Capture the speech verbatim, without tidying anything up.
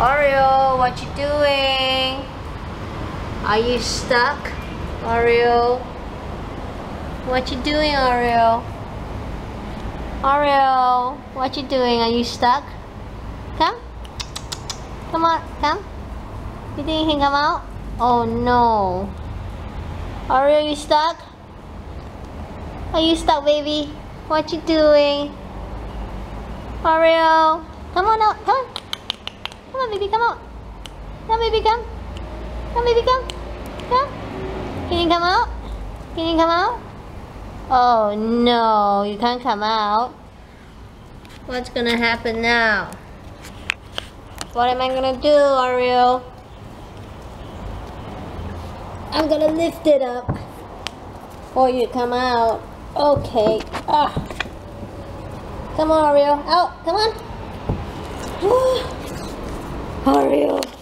Oreo, what you doing? Are you stuck? Oreo? What you doing, Oreo? Oreo, what you doing? Are you stuck? Come. Come on, come. You think you can come out? Oh no. Oreo, you stuck? Are you stuck, baby? What you doing? Oreo, come on out, come on. Come on, baby, come out. Come, baby, come. Come, baby, come. Come. Can you come out? Can you come out? Oh no, you can't come out. What's gonna happen now? What am I gonna do, Oreo? I'm gonna lift it up. Or you come out. Okay. Ah. Come on, Oreo. Out. Come on. Oreo.